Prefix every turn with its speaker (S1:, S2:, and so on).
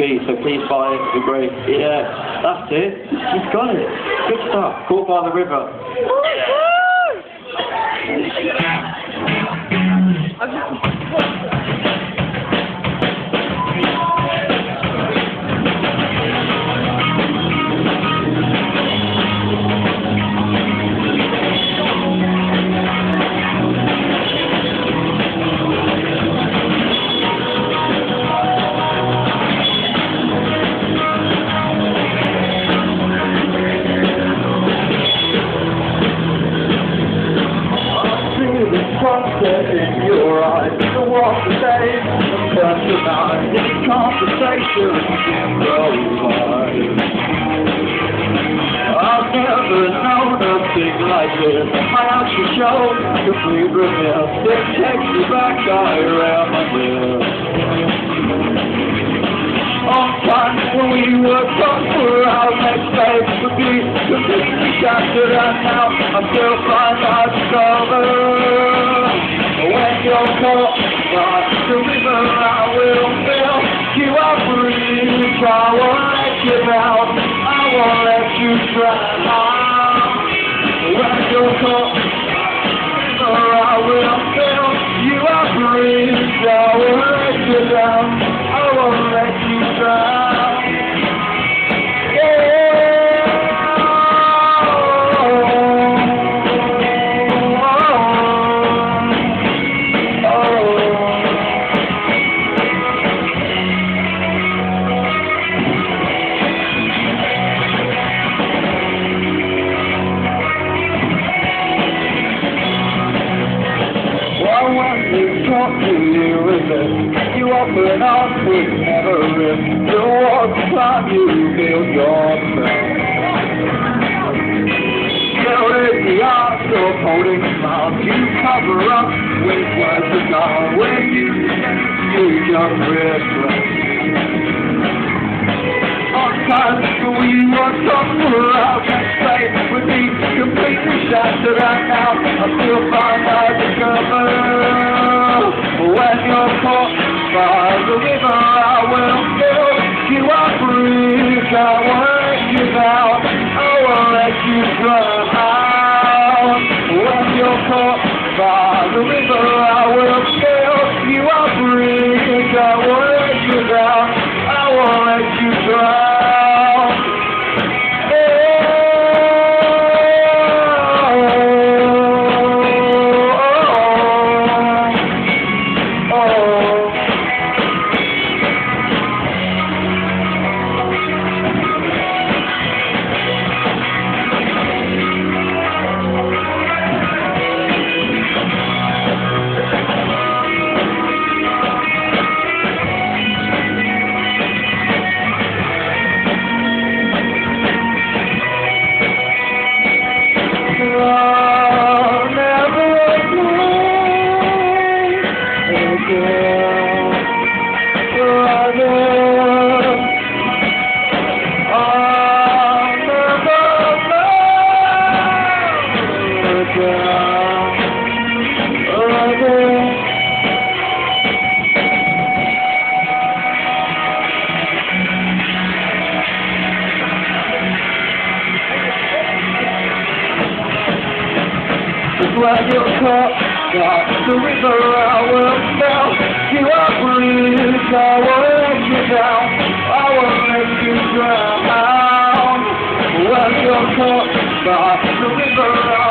S1: beat, so please buy it, it'd be great. Yeah, that's it. You've got it. Good stuff. Caught by the river.
S2: In your eyes, to walk the day, and turn tonight, this conversation goes by. I've never known a thing like this. My actual show, complete remiss. It takes me back, I reminisce. On times when we were taught for our next phase would be completely shattered, and now I still find I discover. When you're caught by the river, I will fill you up, breathe. I won't let you down, I won't let you drown. When you're caught by the river, I will fill you up, breathe. I won't let you down, I won't let you drown. Talk to you with it. You open up with never risk. You walk the climb, you build yourself. Still in the arms of holding smiles, you cover up with words of God. When you just reflect. On times we were talk for our next fate would be completely shattered, and now I still find I discover. When you're caught by the river, I will fill you up, breathe. I won't let you down, I won't let you drown. When you're caught by the river, I will fill you up, breathe. I won't let you down, I won't let you drown. When you're caught by the river, I will fill you up, breathe. I won't let you down, I won't let you drown. When you're caught by the river,